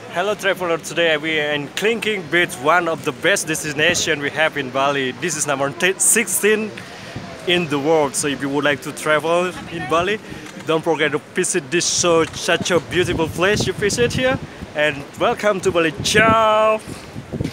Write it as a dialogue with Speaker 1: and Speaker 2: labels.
Speaker 1: Hello traveler, today we are in Klingking Beach, one of the best destinations we have in Bali. This is number 16 in the world, so if you would like to travel in Bali, don't forget to visit this such a beautiful place you visit here. And welcome to Bali. Ciao!